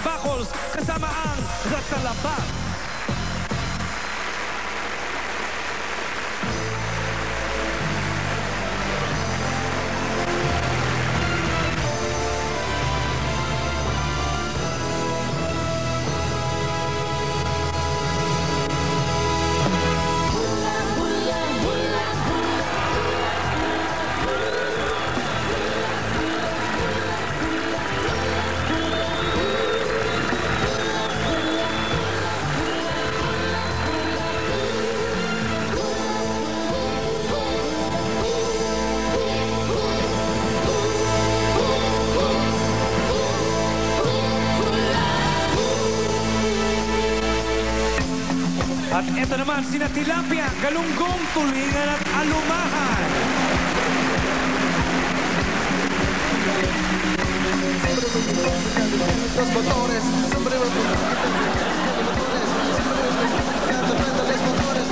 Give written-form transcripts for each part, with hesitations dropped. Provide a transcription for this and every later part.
Bacols kasama ang Ratalabat. At ito naman, sina Tilapia, Galunggong, Tulingan at Alumahan. Los motores, sombrero con los motores, cada prenda los motores.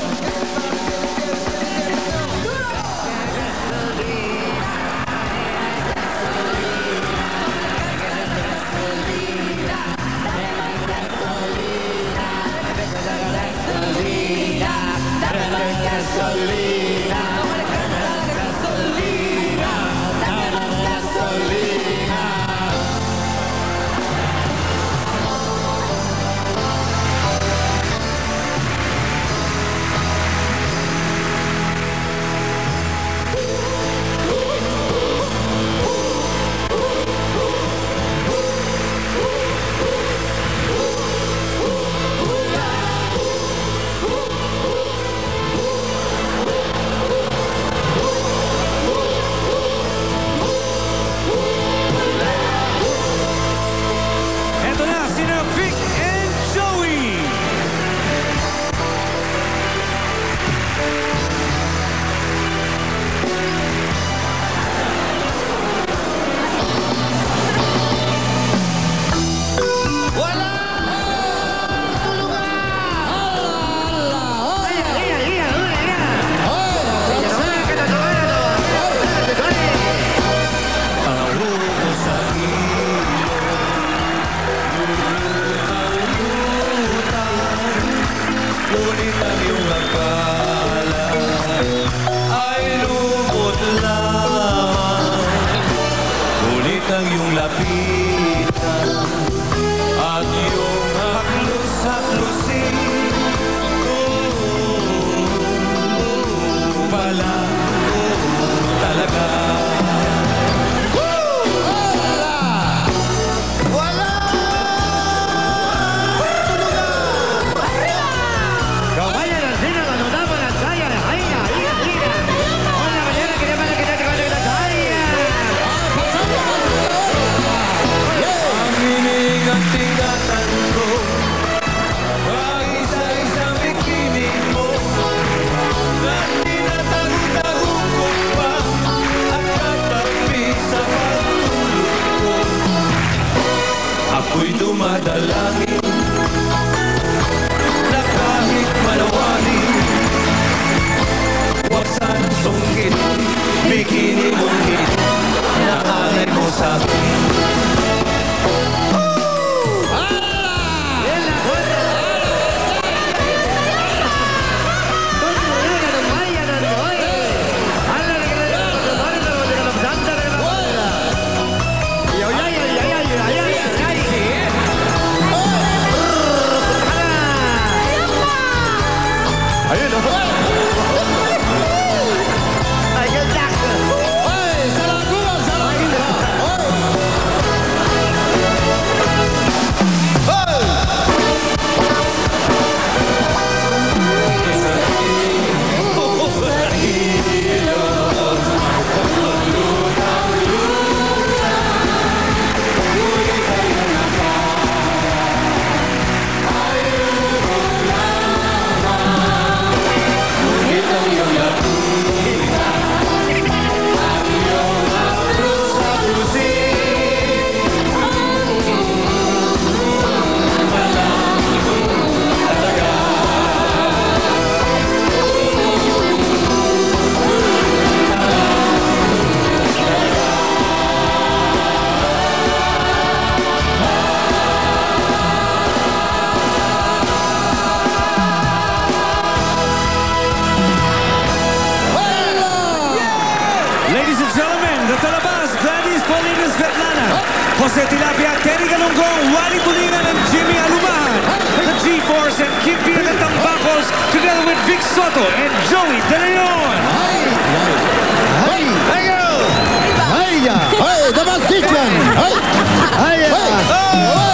Ang iyong lapitan at iyong haklus-haklusin pala talaga. Wala! Caballo de la cena cuando daba la talla de Jaina, mira. Hola, mañana quería más que te la talla. Svetlana, Jose Tilapia, Terry Galunggong, Wally Tulingan, and Jimmy Alumahan. The G-Force and Kim Pia de Tambacos, together with Vic Soto and Joey De Leon. Hey! Thank you! Hiya! Hey, the magician! Hey! Hiya!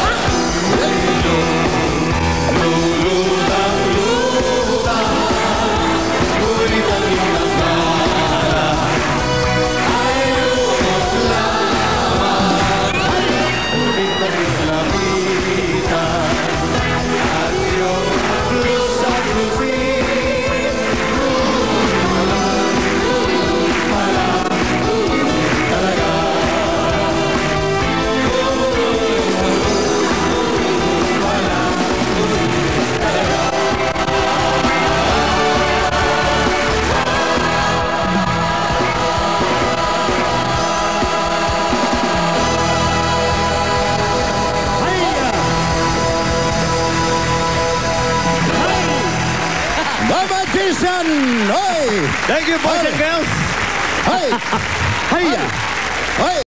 The magician! Hey! Thank you, boys and girls! Hey! Hiya! Hey!